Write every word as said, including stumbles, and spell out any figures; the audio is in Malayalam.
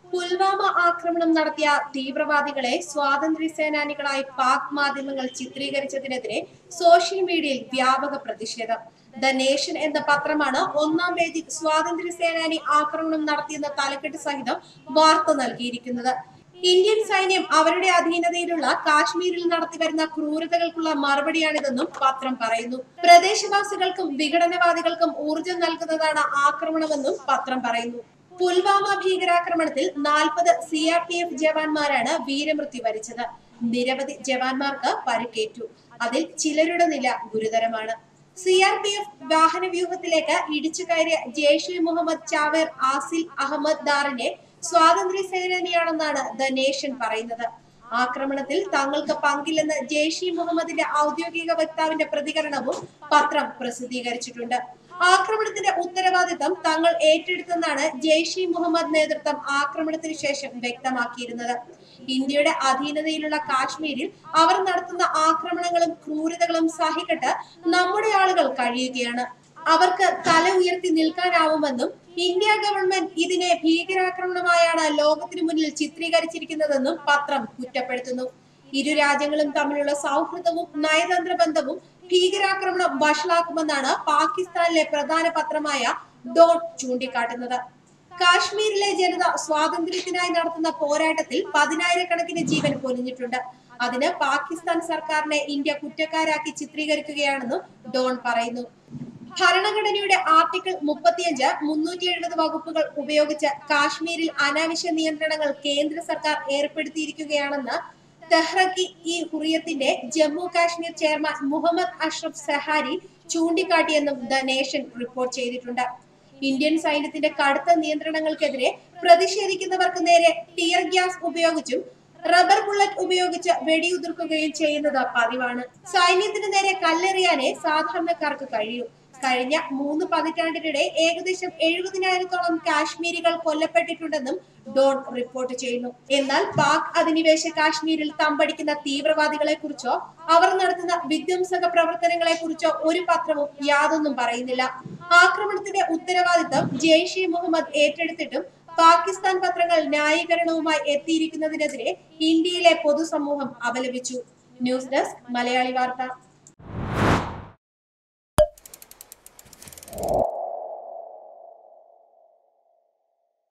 പുൽവാമ ആക്രമണം നടത്തിയ തീവ്രവാദികളെ സ്വാതന്ത്ര്യ സേനാനികളായി പാക് മാധ്യമങ്ങൾ ചിത്രീകരിച്ചതിനെതിരെ സോഷ്യൽ മീഡിയയിൽ വ്യാപക പ്രതിഷേധം. ദ നേഷൻ എന്ന പത്രമാണ് ഒന്നാം പേജിൽ സ്വാതന്ത്ര്യ സേനാനി ആക്രമണം നടത്തിയെന്ന തലക്കെട്ട് സഹിതം വാർത്ത നൽകിയിരിക്കുന്നത്. ഇന്ത്യൻ സൈന്യം അവരുടെ അധീനതയിലുള്ള കാശ്മീരിൽ നടത്തിവരുന്ന ക്രൂരതകൾക്കുള്ള മറുപടിയാണിതെന്നും പത്രം പറയുന്നു. പ്രദേശവാസികൾക്കും വിഘടനവാദികൾക്കും ഊർജം നൽകുന്നതാണ് ആക്രമണമെന്നും പത്രം പറയുന്നു. പുൽവാമ ഭീകരാക്രമണത്തിൽ നാൽപ്പത് സി ആർ പി എഫ് ജവാന്മാരാണ് വീരമൃത്യു വരിച്ചത്. നിരവധി ജവാന്മാർക്ക് പരിക്കേറ്റു. അതിൽ ചിലരുടെ നില ഗുരുതരമാണ്. സി ആർ പി എഫ് വാഹന വ്യൂഹത്തിലേക്ക് ഇടിച്ചു കയറിയ ജെയ്ഷെ മുഹമ്മദ് ചാവേർ ആസിൽ അഹമ്മദ് ദാറിനെ സ്വാതന്ത്ര്യ സേനാനിയാണെന്നാണ് ദ നേഷൻ പറയുന്നത്. ആക്രമണത്തിൽ തങ്ങൾക്ക് പങ്കില്ലെന്ന് ജെയ്ഷെ മുഹമ്മദിന്റെ ഔദ്യോഗിക വക്താവിന്റെ പ്രതികരണവും പത്രം പ്രസിദ്ധീകരിച്ചിട്ടുണ്ട്. ആക്രമണത്തിന്റെ ഉത്തരവാദിത്തം തങ്ങൾ ഏറ്റെടുത്തെന്നാണ് ജെയ്ഷെ മുഹമ്മദ് നേതൃത്വം ആക്രമണത്തിന് ശേഷം വ്യക്തമാക്കിയിരുന്നത്. ഇന്ത്യയുടെ അധീനതയിലുള്ള കാശ്മീരിൽ അവർ നടത്തുന്ന ആക്രമണങ്ങളും ക്രൂരതകളും സഹിക്കട്ട് നമ്മുടെ ആളുകൾ കഴിയുകയാണ്. അവർക്ക് തല ഉയർത്തി നിൽക്കാനാവുമെന്നും ഇന്ത്യ ഗവൺമെന്റ് ഇതിനെ ഭീകരാക്രമണമായാണ് ലോകത്തിനു മുന്നിൽ ചിത്രീകരിച്ചിരിക്കുന്നതെന്നും പത്രം കുറ്റപ്പെടുത്തുന്നു. ഇരു രാജ്യങ്ങളും തമ്മിലുള്ള സൗഹൃദവും നയതന്ത്ര ബന്ധവും ഭീകരാക്രമണം വഷളാക്കുമെന്നാണ് പാകിസ്ഥാനിലെ പ്രധാന പത്രമായ ഡോൺ ചൂണ്ടിക്കാട്ടുന്നത്. കാശ്മീരിലെ ജനത സ്വാതന്ത്ര്യത്തിനായി നടത്തുന്ന പോരാട്ടത്തിൽ പതിനായിരക്കണക്കിന് ജീവൻ പൊലിഞ്ഞിട്ടുണ്ട്. അതിന് പാകിസ്ഥാൻ സർക്കാരിനെ ഇന്ത്യ കുറ്റക്കാരാക്കി ചിത്രീകരിക്കുകയാണെന്നും ഡോൺ പറയുന്നു. ഭരണഘടനയുടെ ആർട്ടിക്കിൾ മുപ്പത്തിയഞ്ച് മുന്നൂറ്റി എഴുപത് വകുപ്പുകൾ ഉപയോഗിച്ച് കാശ്മീരിൽ അനാവശ്യ നിയന്ത്രണങ്ങൾ കേന്ദ്ര സർക്കാർ ഏർപ്പെടുത്തിയിരിക്കുകയാണെന്ന് തെഹ്രീക്ക് ഇ ഹുറിയത്തിന്റെ ജമ്മു കാശ്മീർ ചെയർമാൻ മുഹമ്മദ് അഷ്റഫ് സഹാരി ചൂണ്ടിക്കാട്ടിയെന്നും ദ നേഷൻ റിപ്പോർട്ട് ചെയ്തിട്ടുണ്ട്. ഇന്ത്യൻ സൈന്യത്തിന്റെ കടുത്ത നിയന്ത്രണങ്ങൾക്കെതിരെ പ്രതിഷേധിക്കുന്നവർക്ക് നേരെ ടിയർ ഗ്യാസ് ഉപയോഗിച്ചും റബ്ബർ ബുള്ളറ്റ് ഉപയോഗിച്ച് വെടിയുതിർക്കുകയും ചെയ്യുന്നത് പതിവാണ്. സൈന്യത്തിന് നേരെ കല്ലെറിയാനേ സാധാരണക്കാർക്ക് കഴിയൂ. കഴിഞ്ഞ മൂന്ന് പതിറ്റാണ്ടിനിടെ ഏകദേശം എഴുപതിനായിരത്തോളം കാശ്മീരികൾ കൊല്ലപ്പെട്ടിട്ടുണ്ടെന്നും ഡോൺ റിപ്പോർട്ട് ചെയ്യുന്നു. എന്നാൽ പാക് അധിനിവേശ കാശ്മീരിൽ തമ്പടിക്കുന്ന തീവ്രവാദികളെ കുറിച്ചോ അവർ നടത്തുന്ന വിധ്വംസക പ്രവർത്തനങ്ങളെ കുറിച്ചോ ഒരു പത്രവും യാതൊന്നും പറയുന്നില്ല. ആക്രമണത്തിന്റെ ഉത്തരവാദിത്തം ജെയ്ഷെ മുഹമ്മദ് ഏറ്റെടുത്തിട്ടും പാകിസ്ഥാൻ പത്രങ്ങൾ ന്യായീകരണവുമായി എത്തിയിരിക്കുന്നതിനെതിരെ ഇന്ത്യയിലെ പൊതുസമൂഹം അപലപിച്ചു. ന്യൂസ് ഡെസ്ക് മലയാളി വാർത്ത.